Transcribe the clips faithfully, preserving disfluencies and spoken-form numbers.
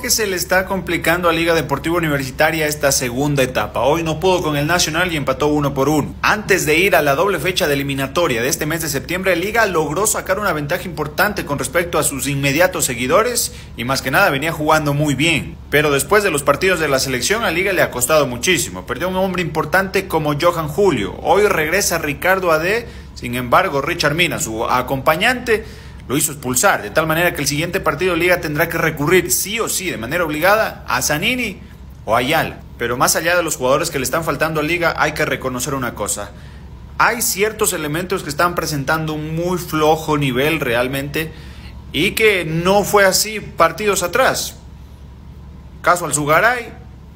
porque se le está complicando a Liga Deportiva Universitaria esta segunda etapa. Hoy no pudo con el Nacional y empató uno por uno. Antes de ir a la doble fecha de eliminatoria de este mes de septiembre, Liga logró sacar una ventaja importante con respecto a sus inmediatos seguidores y más que nada venía jugando muy bien. Pero después de los partidos de la selección, a Liga le ha costado muchísimo. Perdió un hombre importante como Johan Julio. Hoy regresa Ricardo Ade, sin embargo Richard Mina, su acompañante, lo hizo expulsar, de tal manera que el siguiente partido Liga tendrá que recurrir sí o sí, de manera obligada, a Zanini o a Ayala. Pero más allá de los jugadores que le están faltando a Liga, hay que reconocer una cosa. Hay ciertos elementos que están presentando un muy flojo nivel realmente y que no fue así partidos atrás. Caso al Zugaray,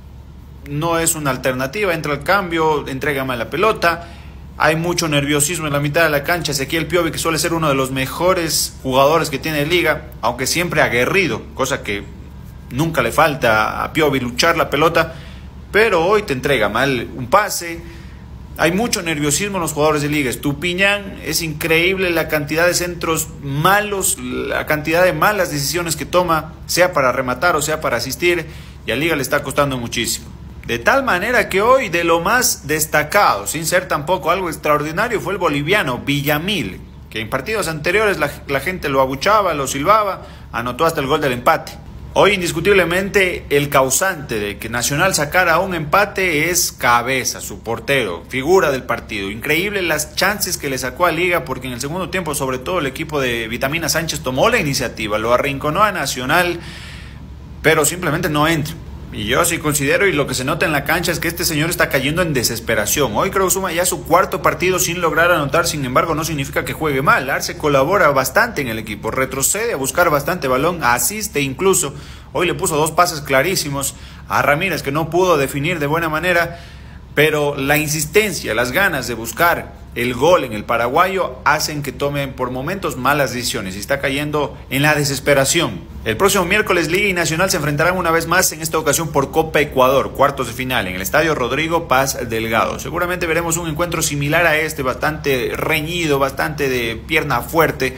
no es una alternativa, entra al cambio, entrega mal la pelota. Hay mucho nerviosismo en la mitad de la cancha. Ezequiel Piovi, que suele ser uno de los mejores jugadores que tiene Liga, aunque siempre aguerrido, cosa que nunca le falta a Piovi, luchar la pelota, pero hoy te entrega mal un pase. Hay mucho nerviosismo en los jugadores de Liga. Estupiñán, es increíble la cantidad de centros malos, la cantidad de malas decisiones que toma, sea para rematar o sea para asistir, y a Liga le está costando muchísimo. De tal manera que hoy, de lo más destacado, sin ser tampoco algo extraordinario, fue el boliviano Villamil, que en partidos anteriores la, la gente lo abuchaba, lo silbaba, anotó hasta el gol del empate. Hoy indiscutiblemente el causante de que Nacional sacara un empate es Cabeza, su portero, figura del partido. Increíble las chances que le sacó a Liga, porque en el segundo tiempo sobre todo el equipo de Vitamina Sánchez tomó la iniciativa, lo arrinconó a Nacional, pero simplemente no entra. Y yo sí considero, y lo que se nota en la cancha es que este señor está cayendo en desesperación. Hoy creo que suma ya su cuarto partido sin lograr anotar, sin embargo no significa que juegue mal. Arce colabora bastante en el equipo, retrocede a buscar bastante balón, asiste incluso. Hoy le puso dos pases clarísimos a Ramírez que no pudo definir de buena manera, pero la insistencia, las ganas de buscar el gol en el paraguayo hacen que tomen por momentos malas decisiones y está cayendo en la desesperación. El próximo miércoles Liga y Nacional se enfrentarán una vez más, en esta ocasión por Copa Ecuador, cuartos de final, en el estadio Rodrigo Paz Delgado. Seguramente veremos un encuentro similar a este, bastante reñido, bastante de pierna fuerte,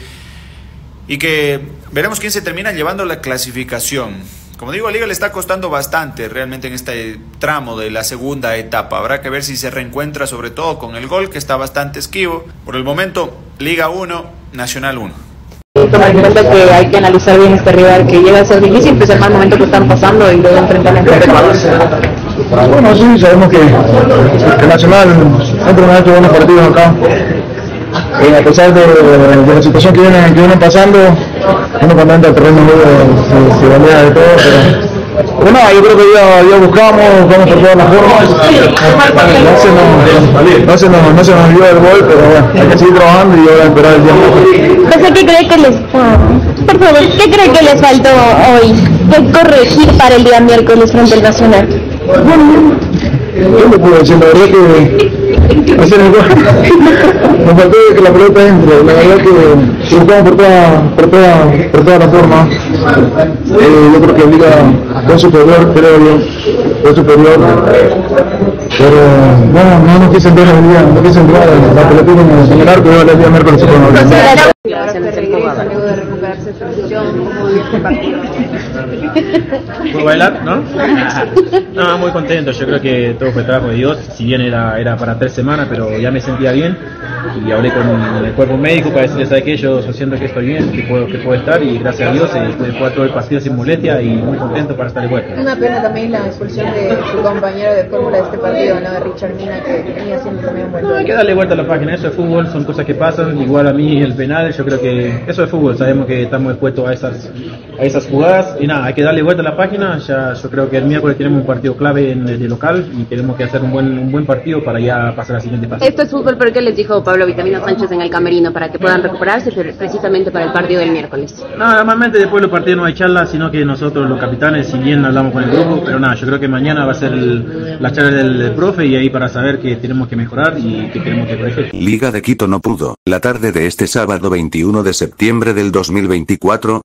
y que veremos quién se termina llevando la clasificación. Como digo, a Liga le está costando bastante realmente en este tramo de la segunda etapa. Habrá que ver si se reencuentra sobre todo con el gol, que está bastante esquivo. Por el momento, Liga uno, Nacional uno. Tomar en cuenta que hay que analizar bien este rival, que llega a ser difícil, pues el mal momento que están pasando y luego enfrentar en Bueno, sí, sabemos que, que Nacional siempre ha hecho buenos partidos acá. Eh, a pesar de, de la situación que vienen, que vienen pasando, uno cuando entra al terreno se, se valía de todo, pero bueno, yo creo que ya, ya buscamos, buscamos por todas las formas. No se nos, no se nos, no se nos dio el gol, pero bueno, hay que seguir trabajando y ahora esperar el tiempo. ¿Qué cree que les, por favor, qué cree que les faltó hoy? ¿Qué corregir para el día miércoles frente al Nacional? Bueno, yo le puedo decir, la verdad que hacer el gol. Nos faltó que la pelota entre, la verdad que buscamos por toda, por toda, por toda la forma. Eh, yo creo que Liga fue superior, creo yo, fue superior. Pero no, no nos quise entrar el día, no quise entrar la pelota en el arco, el día miércoles se puede hablar. Luego de recuperarse su lesión, ¿cómo vio este partido? ¿Puedo bailar? ¿No? No, muy contento, yo creo que todo fue trabajo de Dios, si bien era, era para tres semanas, pero ya me sentía bien y hablé con el cuerpo médico para decirles, ¿sabe qué? Yo siento que estoy bien, que puedo, que puedo estar, y gracias a Dios eh, pude jugar todo el partido sin molestia y muy contento para estar de vuelta. Una pena también la expulsión de su compañero de fórmula de este partido, ¿no? De Richard Mina, que venía haciendo también un buen No, hay que darle vuelta a la página, eso es fútbol, son cosas que pasan, igual a mí el penal, yo creo que eso es fútbol, sabemos que estamos expuestos a esas, a esas jugadas y nada, hay que darle vuelta a la página. Ya yo creo que el miércoles tenemos un partido clave en el local y tenemos que hacer un buen, un buen partido para ya pasar al siguiente paso. Esto es fútbol, pero ¿qué les dijo Pablo Vitamina Sánchez en el camerino para que puedan recuperarse precisamente para el partido del miércoles? No, normalmente después de los partidos no hay charla, sino que nosotros los capitanes, si bien hablamos con el grupo, pero nada, yo creo que mañana va a ser el, la charla del, del profe y ahí para saber que tenemos que mejorar y que tenemos que corregir. Liga de Quito no pudo, la tarde de este sábado veintiuno de septiembre del dos mil veinticuatro, con el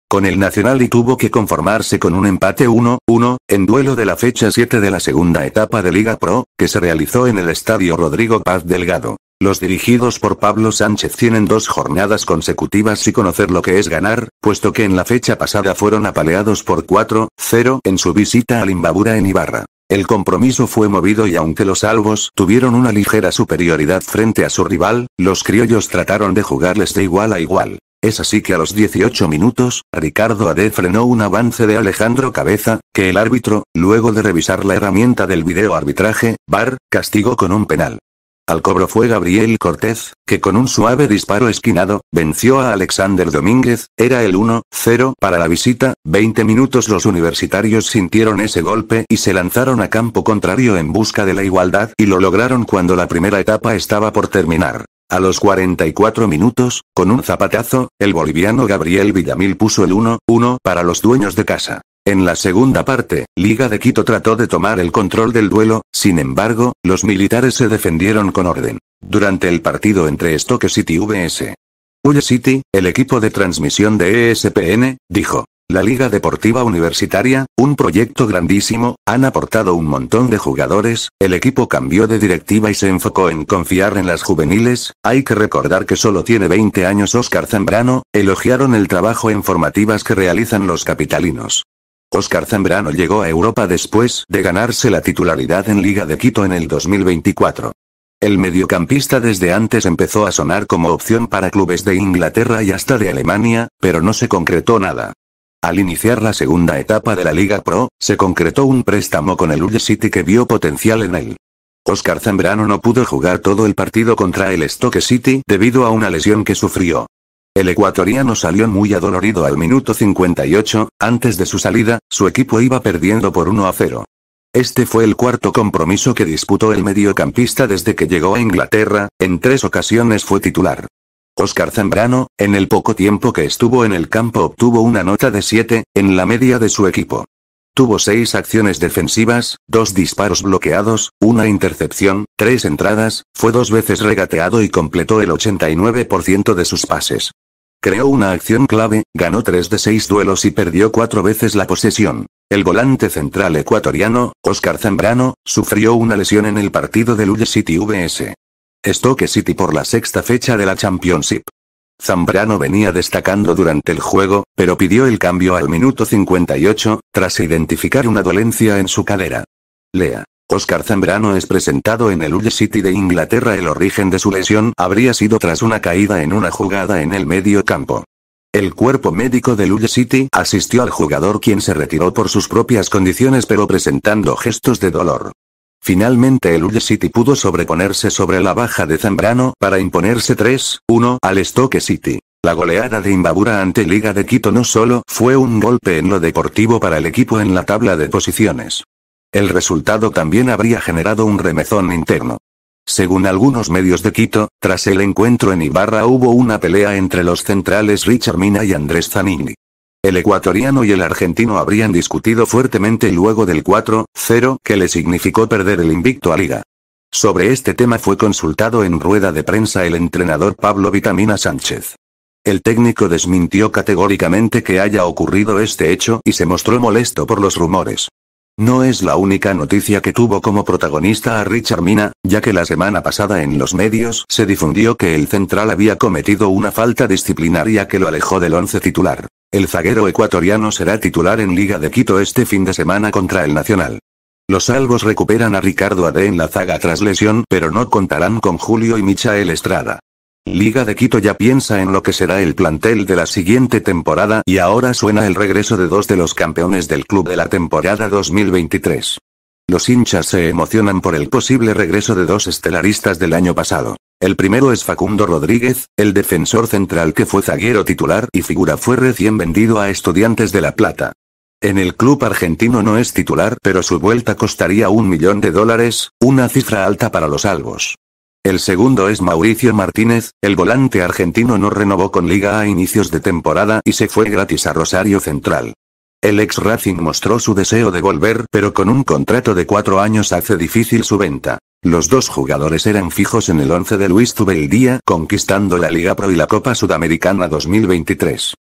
Nacional y tuvo que conformarse con un empate uno uno, en duelo de la fecha siete de la segunda etapa de Liga Pro, que se realizó en el Estadio Rodrigo Paz Delgado. Los dirigidos por Pablo Sánchez tienen dos jornadas consecutivas sin conocer lo que es ganar, puesto que en la fecha pasada fueron apaleados por cuatro cero en su visita al Imbabura en Ibarra. El compromiso fue movido y aunque los albos tuvieron una ligera superioridad frente a su rival, los criollos trataron de jugarles de igual a igual. Es así que a los dieciocho minutos, Ricardo Ade frenó un avance de Alejandro Cabeza, que el árbitro, luego de revisar la herramienta del video arbitraje, V A R, castigó con un penal. Al cobro fue Gabriel Cortés, que con un suave disparo esquinado, venció a Alexander Domínguez, era el uno cero para la visita. veinte minutos los universitarios sintieron ese golpe y se lanzaron a campo contrario en busca de la igualdad y lo lograron cuando la primera etapa estaba por terminar. A los cuarenta y cuatro minutos, con un zapatazo, el boliviano Gabriel Villamil puso el uno uno para los dueños de casa. En la segunda parte, Liga de Quito trató de tomar el control del duelo, sin embargo, los militares se defendieron con orden. Durante el partido entre Stoke City vs Ulle City, el equipo de transmisión de E S P N, dijo: la Liga Deportiva Universitaria, un proyecto grandísimo, han aportado un montón de jugadores, el equipo cambió de directiva y se enfocó en confiar en las juveniles, hay que recordar que solo tiene veinte años Óscar Zambrano, elogiaron el trabajo en formativas que realizan los capitalinos. Óscar Zambrano llegó a Europa después de ganarse la titularidad en Liga de Quito en el dos mil veinticuatro. El mediocampista desde antes empezó a sonar como opción para clubes de Inglaterra y hasta de Alemania, pero no se concretó nada. Al iniciar la segunda etapa de la Liga Pro, se concretó un préstamo con el Ulle City que vio potencial en él. Óscar Zambrano no pudo jugar todo el partido contra el Stoke City debido a una lesión que sufrió. El ecuatoriano salió muy adolorido al minuto cincuenta y ocho, antes de su salida, su equipo iba perdiendo por uno a cero. Este fue el cuarto compromiso que disputó el mediocampista desde que llegó a Inglaterra, en tres ocasiones fue titular. Óscar Zambrano, en el poco tiempo que estuvo en el campo obtuvo una nota de siete, en la media de su equipo. Tuvo seis acciones defensivas, dos disparos bloqueados, una intercepción, tres entradas, fue dos veces regateado y completó el ochenta y nueve por ciento de sus pases. Creó una acción clave, ganó tres de seis duelos y perdió cuatro veces la posesión. El volante central ecuatoriano, Óscar Zambrano, sufrió una lesión en el partido del Ulle City vs Stoke City por la sexta fecha de la Championship. Zambrano venía destacando durante el juego, pero pidió el cambio al minuto cincuenta y ocho, tras identificar una dolencia en su cadera. Lea. Óscar Zambrano es presentado en el Ulle City de Inglaterra. El origen de su lesión habría sido tras una caída en una jugada en el medio campo. El cuerpo médico del Ulle City asistió al jugador, quien se retiró por sus propias condiciones pero presentando gestos de dolor. Finalmente el Ulle City pudo sobreponerse sobre la baja de Zambrano para imponerse tres uno al Stoke City. La goleada de Imbabura ante Liga de Quito no solo fue un golpe en lo deportivo para el equipo en la tabla de posiciones. El resultado también habría generado un remezón interno. Según algunos medios de Quito, tras el encuentro en Ibarra hubo una pelea entre los centrales Richard Mina y Andrés Zanini. El ecuatoriano y el argentino habrían discutido fuertemente luego del cuatro cero que le significó perder el invicto a Liga. Sobre este tema fue consultado en rueda de prensa el entrenador Pablo Vitamina Sánchez. El técnico desmintió categóricamente que haya ocurrido este hecho y se mostró molesto por los rumores. No es la única noticia que tuvo como protagonista a Richard Mina, ya que la semana pasada en los medios se difundió que el central había cometido una falta disciplinaria que lo alejó del once titular. El zaguero ecuatoriano será titular en Liga de Quito este fin de semana contra el Nacional. Los albos recuperan a Ricardo Ade en la zaga tras lesión, pero no contarán con Julio y Michael Estrada. Liga de Quito ya piensa en lo que será el plantel de la siguiente temporada y ahora suena el regreso de dos de los campeones del club de la temporada dos mil veintitrés. Los hinchas se emocionan por el posible regreso de dos estelaristas del año pasado. El primero es Facundo Rodríguez, el defensor central que fue zaguero titular y figura fue recién vendido a Estudiantes de La Plata. En el club argentino no es titular, pero su vuelta costaría un millón de dólares, una cifra alta para los albos. El segundo es Mauricio Martínez, el volante argentino no renovó con Liga a inicios de temporada y se fue gratis a Rosario Central. El ex Racing mostró su deseo de volver, pero con un contrato de cuatro años hace difícil su venta. Los dos jugadores eran fijos en el once de Luis Tubeldía, conquistando la Liga Pro y la Copa Sudamericana dos mil veintitrés.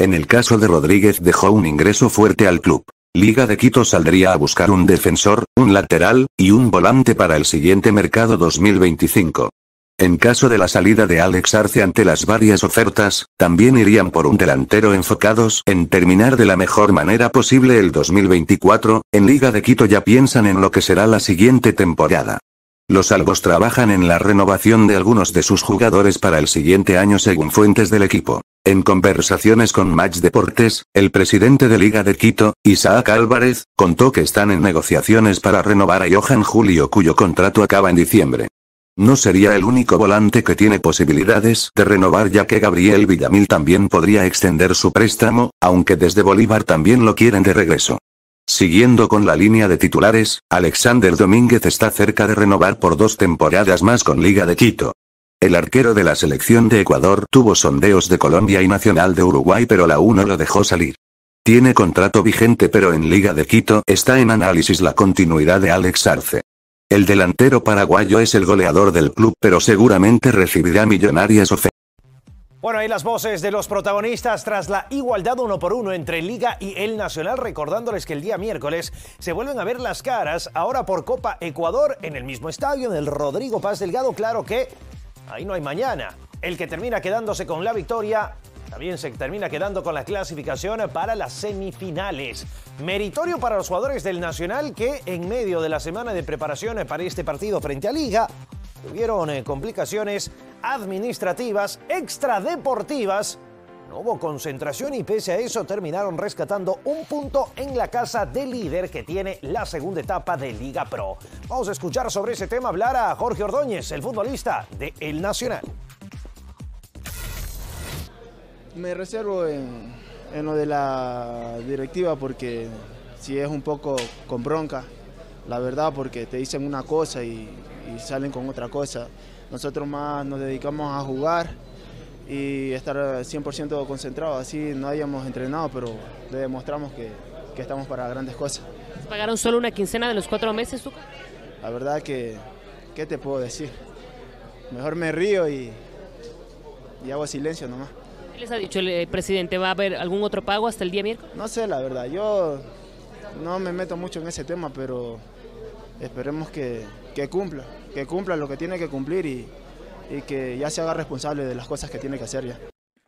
En el caso de Rodríguez dejó un ingreso fuerte al club. Liga de Quito saldría a buscar un defensor, un lateral, y un volante para el siguiente mercado dos mil veinticinco. En caso de la salida de Alex Arce ante las varias ofertas, también irían por un delantero enfocados en terminar de la mejor manera posible el dos mil veinticuatro, en Liga de Quito ya piensan en lo que será la siguiente temporada. Los albos trabajan en la renovación de algunos de sus jugadores para el siguiente año según fuentes del equipo. En conversaciones con Match Deportes, el presidente de Liga de Quito, Isaac Álvarez, contó que están en negociaciones para renovar a Johan Julio cuyo contrato acaba en diciembre. No sería el único volante que tiene posibilidades de renovar ya que Gabriel Villamil también podría extender su préstamo, aunque desde Bolívar también lo quieren de regreso. Siguiendo con la línea de titulares, Alexander Domínguez está cerca de renovar por dos temporadas más con Liga de Quito. El arquero de la selección de Ecuador tuvo sondeos de Colombia y Nacional de Uruguay pero la U no lo dejó salir. Tiene contrato vigente pero en Liga de Quito está en análisis la continuidad de Alex Arce. El delantero paraguayo es el goleador del club pero seguramente recibirá millonarias ofertas. Bueno, ahí las voces de los protagonistas tras la igualdad uno por uno entre Liga y el Nacional, recordándoles que el día miércoles se vuelven a ver las caras, ahora por Copa Ecuador, en el mismo estadio, en el Rodrigo Paz Delgado. Claro que ahí no hay mañana. El que termina quedándose con la victoria también se termina quedando con la clasificación para las semifinales. Meritorio para los jugadores del Nacional que en medio de la semana de preparación para este partido frente a Liga tuvieron eh, complicaciones administrativas, extradeportivas. No hubo concentración y pese a eso terminaron rescatando un punto en la casa del líder que tiene la segunda etapa de Liga Pro. Vamos a escuchar sobre ese tema hablar a Jorge Ordóñez, el futbolista de El Nacional. Me reservo en, en lo de la directiva porque si es un poco con bronca, la verdad, porque te dicen una cosa y, y salen con otra cosa. Nosotros más nos dedicamos a jugar y estar cien por ciento concentrados, así no hayamos entrenado, pero le demostramos que, que estamos para grandes cosas. ¿Pagaron solo una quincena de los cuatro meses, Tuca? La verdad que, ¿qué te puedo decir? Mejor me río y, y hago silencio nomás. ¿Qué les ha dicho el presidente? ¿Va a haber algún otro pago hasta el día miércoles? No sé, la verdad, yo no me meto mucho en ese tema, pero esperemos que, que cumpla, que cumpla lo que tiene que cumplir y, y que ya se haga responsable de las cosas que tiene que hacer ya.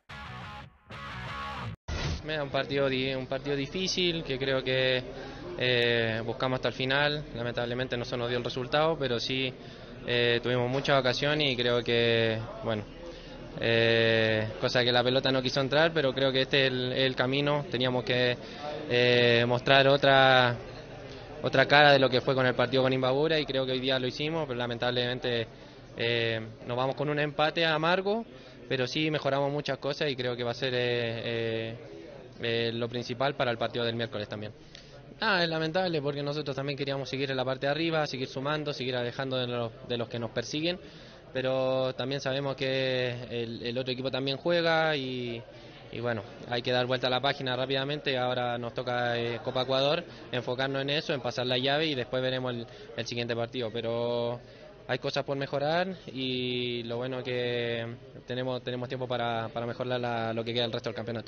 Un partido, un partido difícil que creo que eh, buscamos hasta el final. Lamentablemente no se nos dio el resultado, pero sí eh, tuvimos mucha ocasión y creo que, bueno, eh, cosa que la pelota no quiso entrar, pero creo que este es el, el camino. Teníamos que eh, mostrar otra otra cara de lo que fue con el partido con Imbabura y creo que hoy día lo hicimos, pero lamentablemente eh, nos vamos con un empate amargo, pero sí mejoramos muchas cosas y creo que va a ser eh, eh, eh, lo principal para el partido del miércoles también. Ah, es lamentable porque nosotros también queríamos seguir en la parte de arriba, seguir sumando, seguir alejando de los, de los que nos persiguen, pero también sabemos que el, el otro equipo también juega y, y bueno, hay que dar vuelta a la página rápidamente. Ahora nos toca eh, Copa Ecuador, enfocarnos en eso, en pasar la llave y después veremos el, el siguiente partido, pero hay cosas por mejorar y lo bueno es que tenemos, tenemos tiempo para, para mejorar la, lo que queda el resto del campeonato.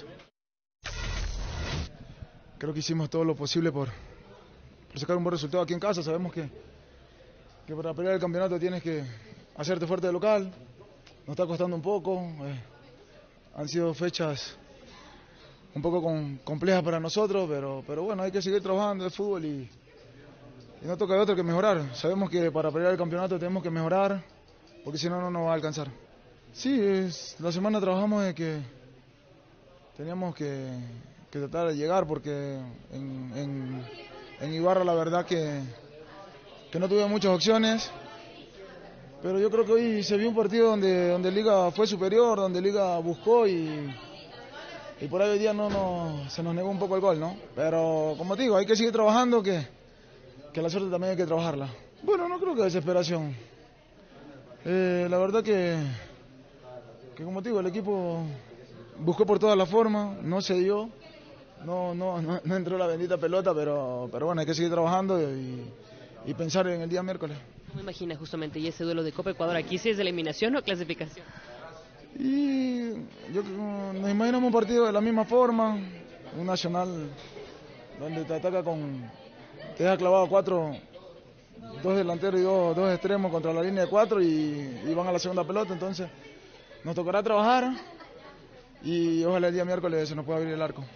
Creo que hicimos todo lo posible por, por sacar un buen resultado aquí en casa. Sabemos que, que para pelear el campeonato tienes que hacerte fuerte de local. Nos está costando un poco. Eh, han sido fechas un poco con, complejas para nosotros, pero, pero bueno, hay que seguir trabajando el fútbol y, y no toca de otro que mejorar. Sabemos que para pelear el campeonato tenemos que mejorar, porque si no, no nos va a alcanzar. Sí, es, la semana trabajamos de que teníamos que... que tratar de llegar porque en, en, en Ibarra la verdad que, que no tuve muchas opciones, pero yo creo que hoy se vio un partido donde, donde Liga fue superior, donde Liga buscó y, y por ahí hoy día no, no, se nos negó un poco el gol, ¿no? Pero como te digo, hay que seguir trabajando, que, que la suerte también hay que trabajarla. Bueno, no creo que desesperación. Eh, la verdad que, que como te digo, el equipo buscó por todas las formas, no se dio. No, no, no, no entró la bendita pelota, pero, pero bueno, hay que seguir trabajando y, y pensar en el día miércoles. ¿Cómo imagina justamente y ese duelo de Copa Ecuador? ¿Aquí sí es de eliminación o clasificación? Y yo, nos imaginamos un partido de la misma forma, un Nacional donde te ataca con, te deja clavado cuatro, dos delanteros y dos, dos extremos contra la línea de cuatro y, y van a la segunda pelota, entonces nos tocará trabajar y ojalá el día miércoles se nos pueda abrir el arco.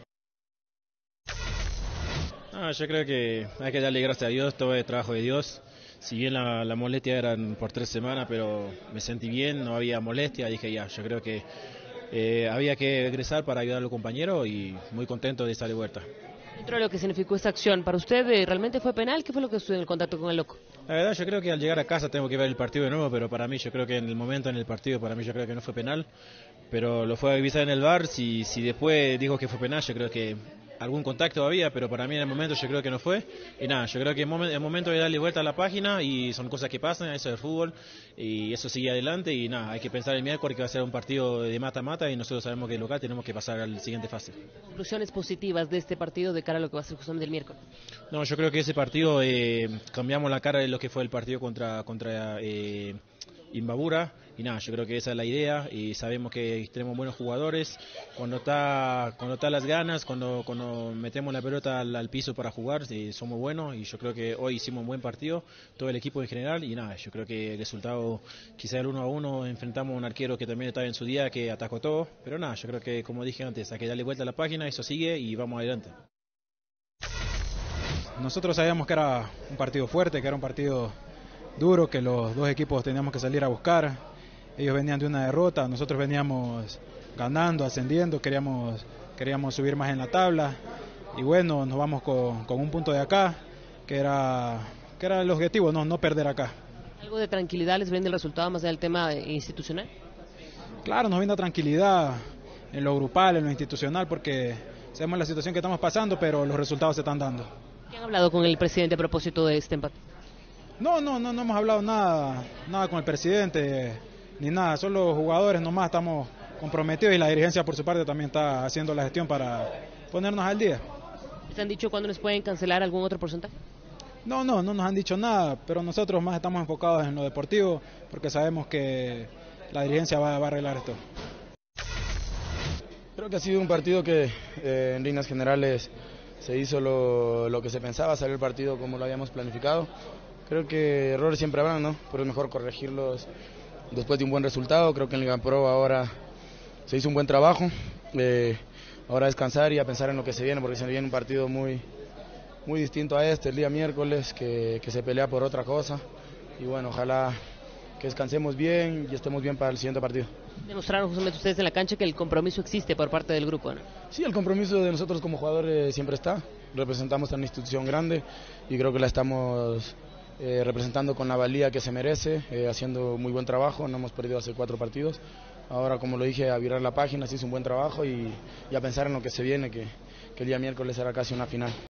Ah, yo creo que hay que darle gracias a Dios, todo es trabajo de Dios. Si bien la, la molestia eran por tres semanas, pero me sentí bien, no había molestia, dije ya, yo creo que eh, había que egresar para ayudar a los compañeros y muy contento de estar de vuelta. Dentro de lo que significó esta acción, ¿para usted eh, realmente fue penal? ¿Qué fue lo que sucedió en el contacto con el loco? La verdad yo creo que al llegar a casa tengo que ver el partido de nuevo, pero para mí yo creo que en el momento en el partido, para mí yo creo que no fue penal, pero lo fue a revisar en el V A R, si, si después dijo que fue penal, yo creo que algún contacto había, pero para mí en el momento yo creo que no fue. Y nada, yo creo que es el momento de darle vuelta a la página y son cosas que pasan, eso es el fútbol y eso sigue adelante y nada, hay que pensar el miércoles que va a ser un partido de mata-mata y nosotros sabemos que el local tenemos que pasar a la siguiente fase. Conclusiones positivas de este partido de cara a lo que va a ser justamente el miércoles. No, yo creo que ese partido eh, cambiamos la cara de lo que fue el partido contra, contra eh, Imbabura y nada, yo creo que esa es la idea y sabemos que tenemos buenos jugadores, cuando está cuando está las ganas, cuando cuando metemos la pelota al, al piso para jugar, eh, somos buenos y yo creo que hoy hicimos un buen partido, todo el equipo en general y nada, yo creo que el resultado quizá el uno a uno, enfrentamos a un arquero que también estaba en su día, que atacó todo, pero nada, yo creo que como dije antes, hay que darle vuelta a la página, eso sigue y vamos adelante. Nosotros sabíamos que era un partido fuerte, que era un partido duro, que los dos equipos teníamos que salir a buscar. Ellos venían de una derrota, nosotros veníamos ganando, ascendiendo, queríamos, queríamos subir más en la tabla y bueno, nos vamos con, con un punto de acá, que era, que era el objetivo, no, no perder acá. ¿Algo de tranquilidad les brinda el resultado más allá del tema institucional? Claro, nos brinda tranquilidad en lo grupal, en lo institucional, porque sabemos la situación que estamos pasando, pero los resultados se están dando. ¿Qué han hablado con el presidente a propósito de este empate? No, no, no, no hemos hablado nada, nada con el presidente, ni nada, solo los jugadores nomás estamos comprometidos y la dirigencia por su parte también está haciendo la gestión para ponernos al día. ¿Les han dicho cuándo les pueden cancelar algún otro porcentaje? No, no, no nos han dicho nada, pero nosotros más estamos enfocados en lo deportivo porque sabemos que la dirigencia va, va a arreglar esto. Creo que ha sido un partido que eh, en líneas generales se hizo lo, lo que se pensaba, salió el partido como lo habíamos planificado. Creo que errores siempre habrán, ¿no? Pero es mejor corregirlos después de un buen resultado. Creo que en Liga Pro ahora se hizo un buen trabajo. Eh, ahora descansar y a pensar en lo que se viene, porque se viene un partido muy, muy distinto a este, el día miércoles, que, que se pelea por otra cosa. Y bueno, ojalá que descansemos bien y estemos bien para el siguiente partido. Demostraron justamente ustedes en la cancha que el compromiso existe por parte del grupo, ¿no? Sí, el compromiso de nosotros como jugadores siempre está. Representamos a una institución grande y creo que la estamos eh, representando con la valía que se merece, eh, haciendo muy buen trabajo. No hemos perdido hace cuatro partidos. Ahora, como lo dije, a virar la página, se hizo un buen trabajo y, y a pensar en lo que se viene, que, que el día miércoles será casi una final.